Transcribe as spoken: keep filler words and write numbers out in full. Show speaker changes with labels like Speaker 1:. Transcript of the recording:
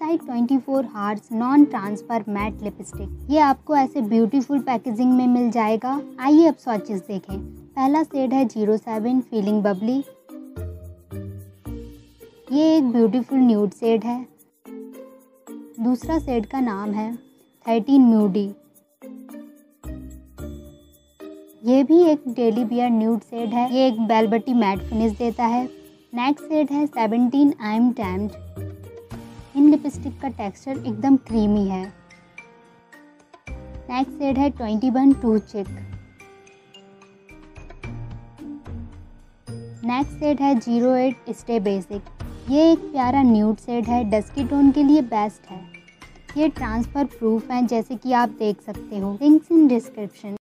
Speaker 1: Side twenty four hours non transfer matte lipstick. ये आपको ऐसे ब्यूटीफुल पैकेजिंग में मिल जाएगा। आइए अब स्वॉचेस देखें। पहला शेड है जीरो सेवन फीलिंग बबली। ये एक ब्यूटीफुल न्यूड शेड है। दूसरा शेड का नाम है थर्टीन म्यूडी। ये भी एक डेली वियर न्यूड शेड है। ये एक वेलवेटी मैट फिनिश देता है। नेक्स्ट शेड है सेवनटीन आई एम टेम्प्ट। इन लिपस्टिक का टेक्सचर एकदम क्रीमी है। नेक्स्ट शेड है twenty one two chic. Next shade है जीरो एट स्टे बेसिक। ये एक प्यारा न्यूड शेड है, डस्की टोन के लिए बेस्ट है। ये ट्रांसफ़र प्रूफ है जैसे कि आप देख सकते हो। Links in description.